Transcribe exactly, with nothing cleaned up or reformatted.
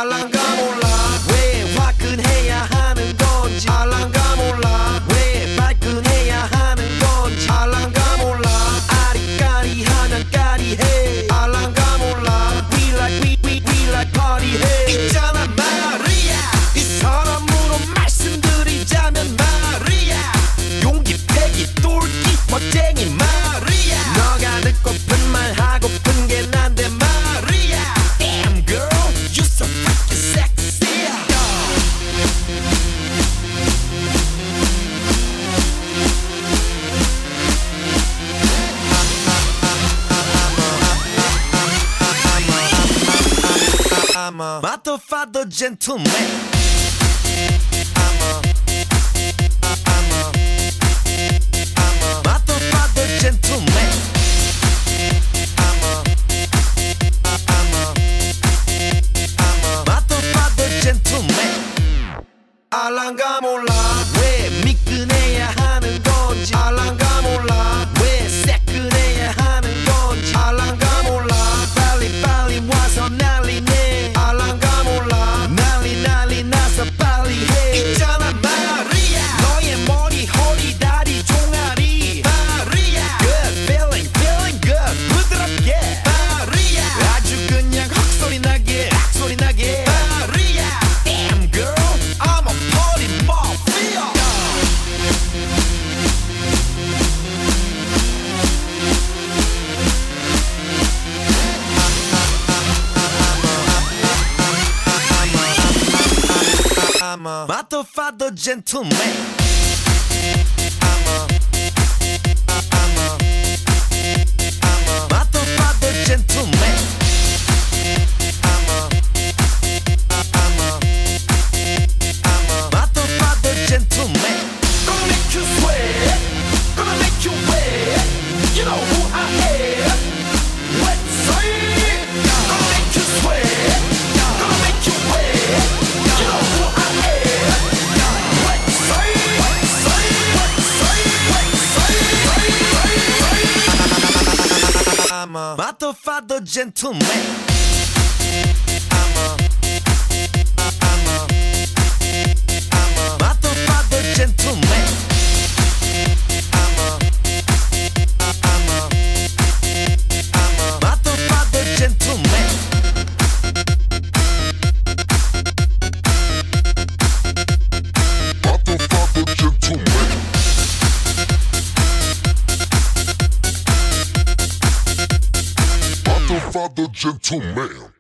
알랑가 몰라 왜 화끈해야 하는 건지 알랑가 몰라 왜 발끈해야 하는 건지 알랑가 몰라 아리까리하면 까리해 알랑가 몰라 We like we we we like party 해 있잖아 마리아 이 사람으로 말씀드리자면 마리아 용기 패기 똘끼 멋쟁이 마리아 너가 듣고픈 말 하고픈 게 난데 마리아 Damn girl you so fucking sexy I'm a motherfucker gentleman I'm a I'm a I'm a motherfucker gentleman I'm a I'm a I'm a motherfucker gentleman 알랑가 몰라 왜 미끈해야 하는 건지 알랑가 몰라 왜 새끈해야 하는 건지 알랑가 몰라 빨리 빨리 와서 난리네 알랑가 몰라 난리 난리 나서 빨리 해 있잖아 마리아 너의 머리 허리 다리 종아리 마리아 Good feeling feeling good 부드럽게 마리아 아주 그냥 헉소리 나게 악소리 나게 마리아 Damn girl I'm a party mafia I'm a motherfucker gentleman I'm a I'm a I'm a motherfucker gentleman I'm a I'm a I'm a motherfucker gentleman Gonna make you sweat Gonna make you wet You know who I am Let's say Gonna make you sweat Gonna make you wet You know who I am Let's say Let's say Let's say Let's say I'm a motherfucker gentleman I'm a I'm a I'm a motherfucker gentleman I'm a I'm a I'm a motherfucker gentleman Motherfucker gentleman Motherfucker gentleman